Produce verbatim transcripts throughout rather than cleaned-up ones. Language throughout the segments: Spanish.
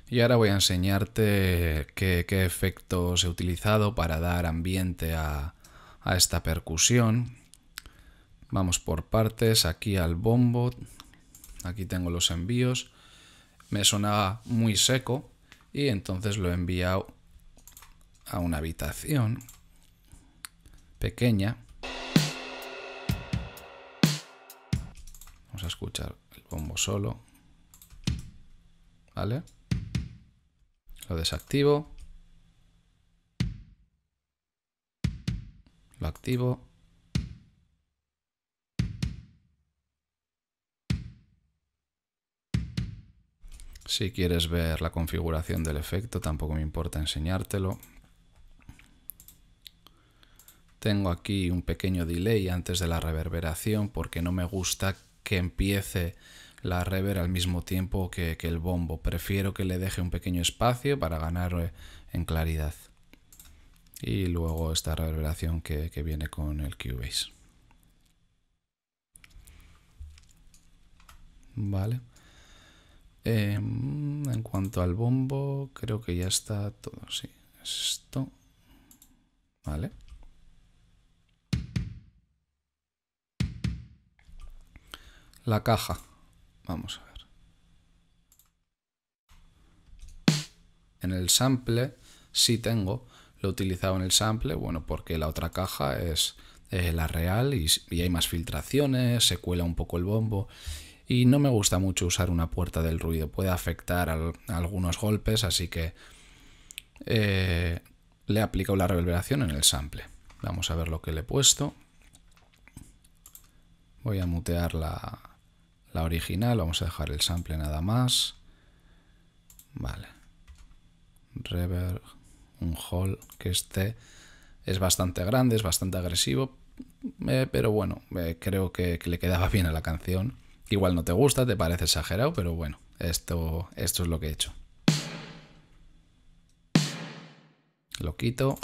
Y ahora voy a enseñarte qué, qué efectos he utilizado para dar ambiente a, a esta percusión. Vamos por partes, aquí al bombo, aquí tengo los envíos. Me sonaba muy seco y entonces lo he enviado a una habitación pequeña. Vamos a escuchar el bombo solo, ¿vale? Lo desactivo, lo activo. Si quieres ver la configuración del efecto, tampoco me importa enseñártelo. Tengo aquí un pequeño delay antes de la reverberación porque no me gusta que empiece la reverb al mismo tiempo que, que el bombo. Prefiero que le deje un pequeño espacio para ganar en claridad. Y luego esta reverberación que, que viene con el Cubase. Vale. Eh, en cuanto al bombo, creo que ya está todo. Sí, esto. Vale. La caja. Vamos a ver. En el sample sí tengo, lo he utilizado en el sample, bueno, porque la otra caja es eh, la real y, y hay más filtraciones, se cuela un poco el bombo y no me gusta mucho usar una puerta del ruido, puede afectar al, a algunos golpes, así que eh, le he aplicado la reverberación en el sample. Vamos a ver lo que le he puesto. Voy a mutear la, la original, vamos a dejar el sample nada más. Vale. Reverb, un hall que este es bastante grande, es bastante agresivo, eh, pero bueno, eh, creo que, que le quedaba bien a la canción. Igual no te gusta, te parece exagerado, pero bueno, esto, esto es lo que he hecho. Lo quito.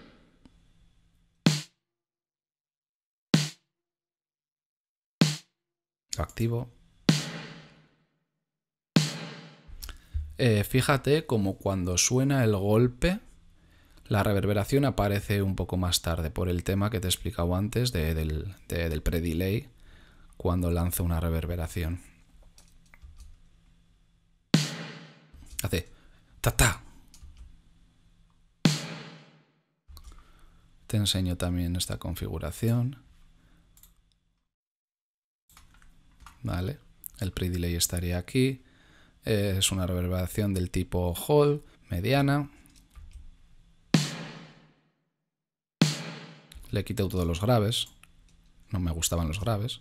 Lo activo. Eh, fíjate como cuando suena el golpe, la reverberación aparece un poco más tarde por el tema que te he explicado antes de, del, de, del pre-delay cuando lanzo una reverberación. Hace ta-ta. Te enseño también esta configuración. Vale, el pre-delay estaría aquí. Es una reverberación del tipo hall, mediana. Le he quitado todos los graves. No me gustaban los graves.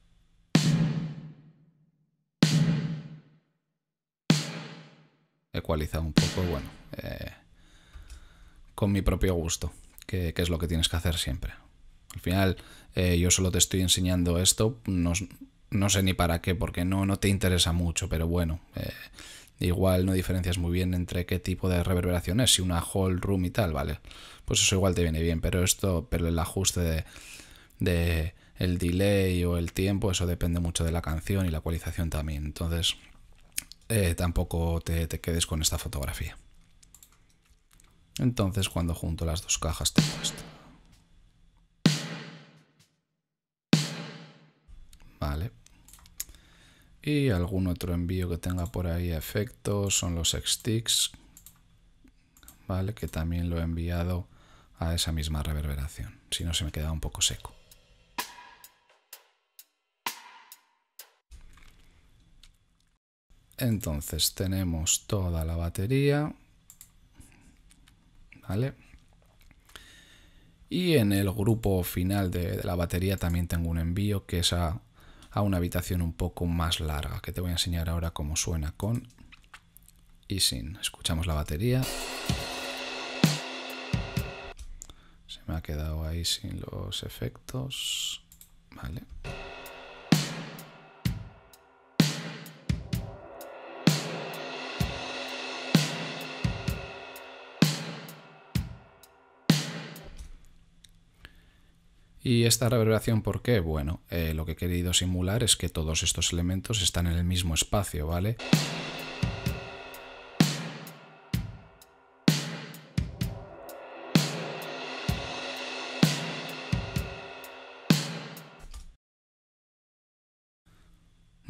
He ecualizado un poco, bueno, eh, con mi propio gusto, que, que es lo que tienes que hacer siempre. Al final, eh, yo solo te estoy enseñando esto, no, no sé ni para qué, porque no, no te interesa mucho, pero bueno, eh, igual no diferencias muy bien entre qué tipo de reverberación es, si una hall, room y tal, vale, pues eso igual te viene bien, pero esto, pero el ajuste de, de el delay o el tiempo, eso depende mucho de la canción y la ecualización también, entonces eh, tampoco te, te quedes con esta fotografía. Entonces cuando junto las dos cajas tengo esto. Vale. Y algún otro envío que tenga por ahí efectos son los X-Sticks, ¿vale? Que también lo he enviado a esa misma reverberación, si no se me queda un poco seco. Entonces tenemos toda la batería, ¿vale? Y en el grupo final de, de la batería también tengo un envío que es a, a una habitación un poco más larga, que te voy a enseñar ahora cómo suena con y sin. Escuchamos la batería. Se me ha quedado ahí sin los efectos. Vale. ¿Y esta reverberación por qué? Bueno, eh, lo que he querido simular es que todos estos elementos están en el mismo espacio, ¿vale?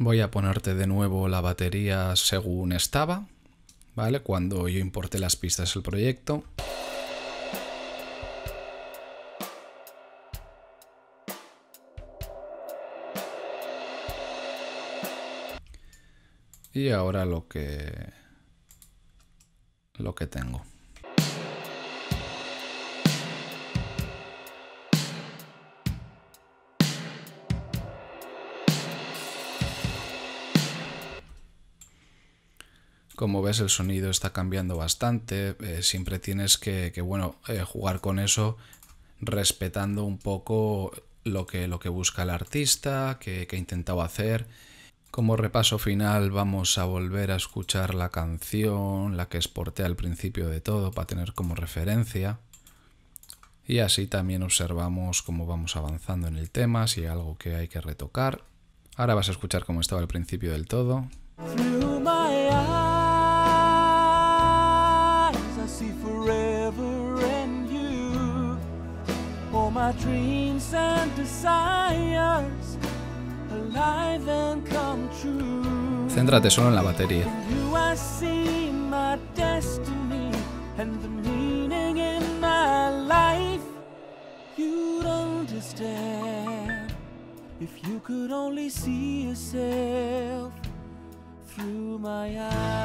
Voy a ponerte de nuevo la batería según estaba, ¿vale? Cuando yo importé las pistas del proyecto. Y ahora lo que lo que tengo. Como ves, el sonido está cambiando bastante. Eh, siempre tienes que, que bueno, eh, jugar con eso, respetando un poco lo que, lo que busca el artista, que, que ha intentado hacer. Como repaso final, vamos a volver a escuchar la canción, la que exporté al principio de todo, para tener como referencia. Y así también observamos cómo vamos avanzando en el tema, si hay algo que hay que retocar. Ahora vas a escuchar cómo estaba al principio del todo. My dreams and desires alive and come true. Céntrate solo en la batería. You I see my destiny and the meaning in my life. You'd understand if you could only see yourself through my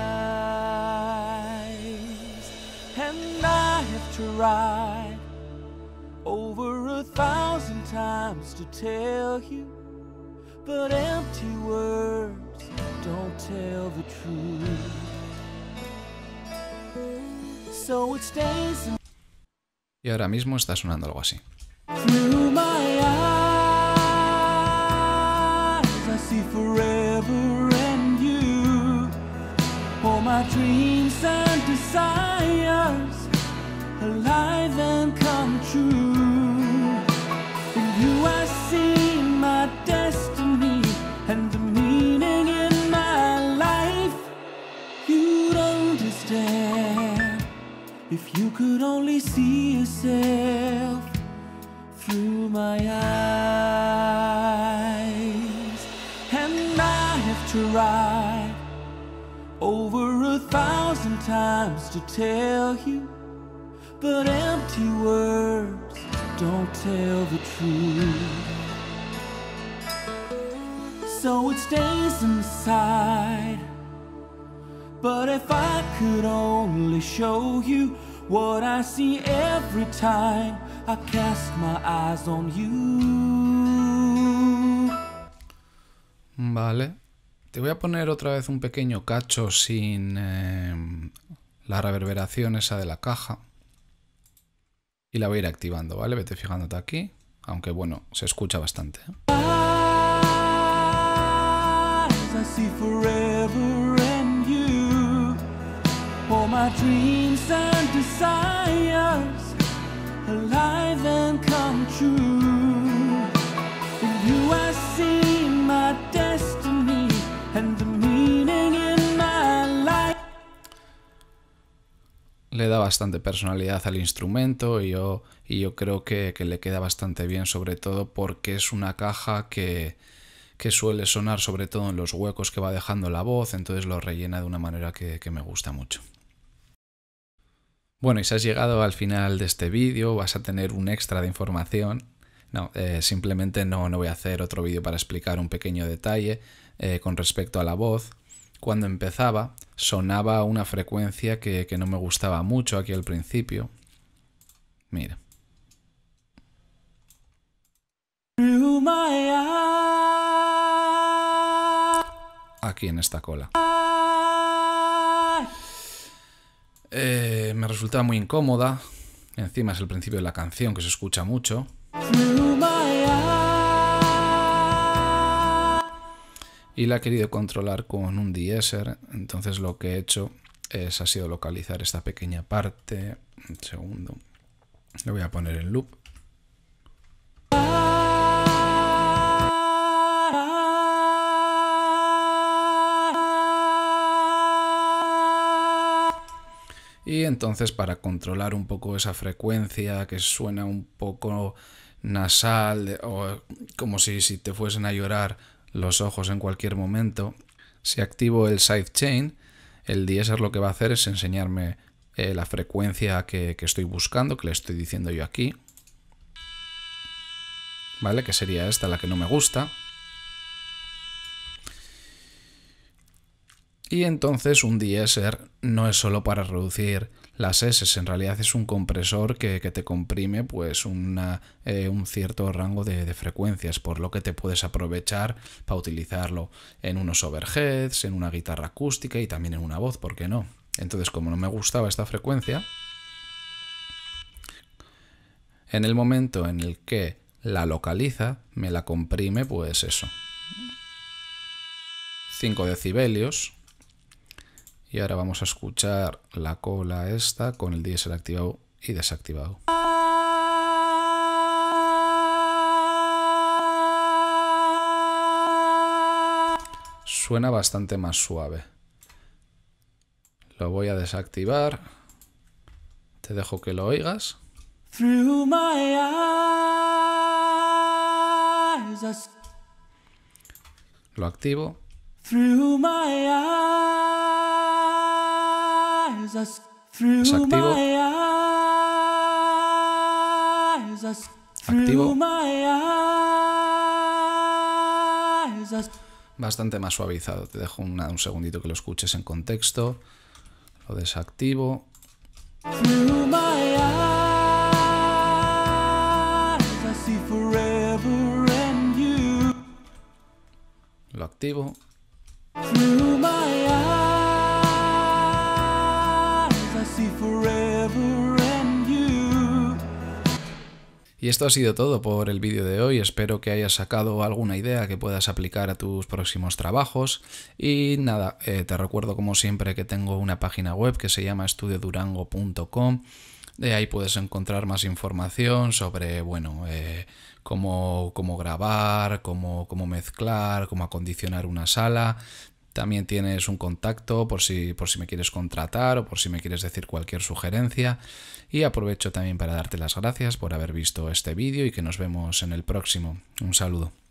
eyes. And I have tried over a thousand times to tell you, but empty words don't tell the truth. So it stays in. Y ahora mismo está sonando algo así. Through my eyes, I see forever and you. All my dreams and desires alive and come true. In you I see my destiny and the meaning in my life. You'd understand if you could only see yourself through my eyes. And I have tried over a thousand times to tell you, but empty words don't tell the truth. So it stays inside. But if I could only show you what I see every time I cast my eyes on you. Vale. Te voy a poner otra vez un pequeño cacho sin eh, la reverberación esa de la caja. Y la voy a ir activando, ¿vale? Vete fijándote aquí, aunque bueno, se escucha bastante, ¿eh? Le da bastante personalidad al instrumento y yo, y yo creo que, que le queda bastante bien, sobre todo porque es una caja que, que suele sonar sobre todo en los huecos que va dejando la voz, entonces lo rellena de una manera que, que me gusta mucho. Bueno, y si has llegado al final de este vídeo, vas a tener un extra de información. No, eh, simplemente no, no voy a hacer otro vídeo para explicar un pequeño detalle eh, con respecto a la voz. Cuando empezaba, sonaba una frecuencia que, que no me gustaba mucho aquí al principio. Mira. Aquí en esta cola. Eh, me resultaba muy incómoda. Encima es el principio de la canción que se escucha mucho. Y la he querido controlar con un de-esser, entonces lo que he hecho es, ha sido localizar esta pequeña parte. Un segundo. Le voy a poner en loop. Y entonces para controlar un poco esa frecuencia que suena un poco nasal, o como si, si te fuesen a llorar los ojos en cualquier momento. Si activo el sidechain, el deesser lo que va a hacer es enseñarme eh, la frecuencia que, que estoy buscando, que le estoy diciendo yo aquí. ¿Vale? Que sería esta la que no me gusta. Y entonces un deesser no es solo para reducir las S, en realidad es un compresor que, que te comprime pues una, eh, un cierto rango de, de frecuencias, por lo que te puedes aprovechar para utilizarlo en unos overheads, en una guitarra acústica y también en una voz, ¿por qué no? Entonces, como no me gustaba esta frecuencia, en el momento en el que la localiza, me la comprime, pues eso, cinco decibelios. Y ahora vamos a escuchar la cola esta con el deesser activado y desactivado. Suena bastante más suave. Lo voy a desactivar. Te dejo que lo oigas. Lo activo. Desactivo. Activo. Bastante más suavizado. Te dejo una, un segundito que lo escuches en contexto. Lo desactivo. Lo activo. Y esto ha sido todo por el vídeo de hoy. Espero que hayas sacado alguna idea que puedas aplicar a tus próximos trabajos. Y nada, eh, te recuerdo como siempre que tengo una página web que se llama estudio durango punto com. De ahí puedes encontrar más información sobre, bueno, eh, cómo, cómo grabar, cómo, cómo mezclar, cómo acondicionar una sala. También tienes un contacto por si, por si me quieres contratar o por si me quieres decir cualquier sugerencia. Y aprovecho también para darte las gracias por haber visto este vídeo y que nos vemos en el próximo. Un saludo.